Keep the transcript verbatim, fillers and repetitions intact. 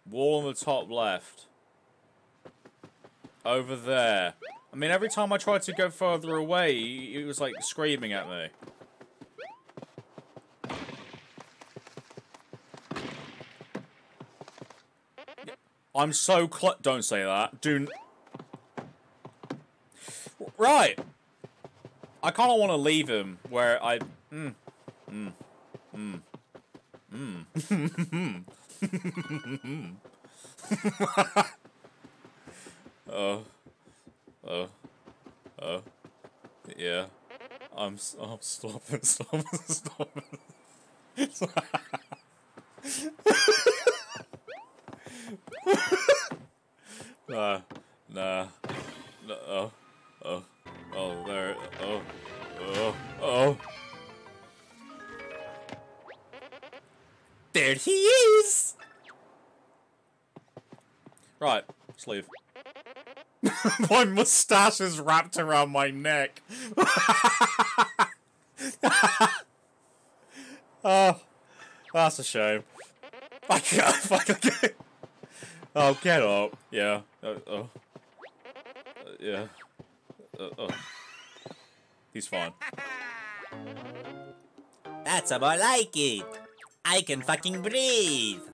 Wall on the top left. Over there. I mean, every time I tried to go further away, he was like screaming at me. I'm so cl- Don't say that. Do. Right. I kind of want to leave him where I. Mm. Mm. Mm. Mm. Oh. Oh. Oh. Yeah. I'm. Oh, stop it. Stop it. Stop it. Nah. Nah. No. Oh. Oh. Oh, there. Oh. Oh. Oh. There he is! Right. Let's leave. My mustache is wrapped around my neck. Oh. That's a shame. I can't fucking get. Oh, get up. Yeah. Uh, oh. Uh, yeah. Uh, oh. He's fine. That's how I like it. I can fucking breathe.